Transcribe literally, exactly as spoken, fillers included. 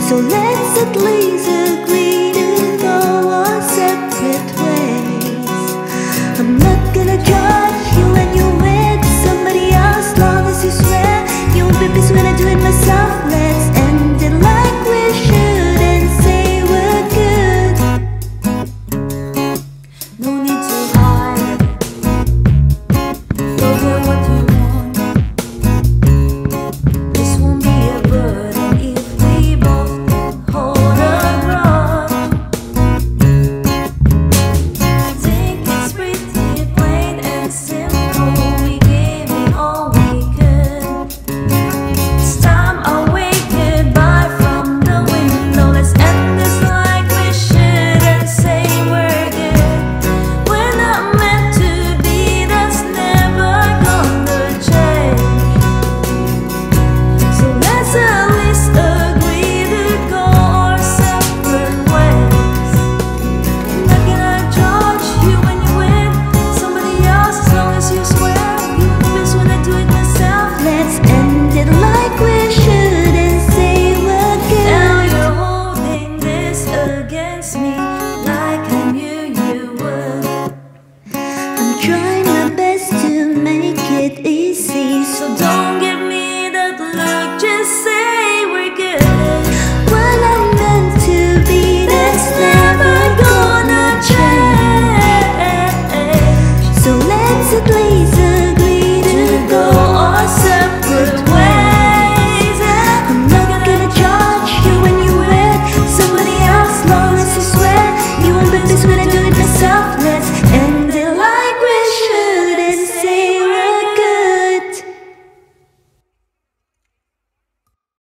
So let's at least agree to go our separate ways. I'm not gonna judge you when you're with somebody else, long as you swear you won't be pissed when I do it myself. Let's end it like we should and say we're good. No need to hide. Go get what you want. This won't be a burden if we both hold a grudge. I think it's pretty plain and simple. We gave it all we could. It's time I wave goodbye from the window. Let's end this like we should and say we're good. We're not meant to be, that's never gonna change. So let's at least agree to go our separate ways. I'm not gonna judge you when you're with somebody else, as long as you swear you won't be pissed when I do it myself. Let's end it like we should and say we're good. Now you're holding this against me like I knew you would. I'm trying my best to make it easy, so don't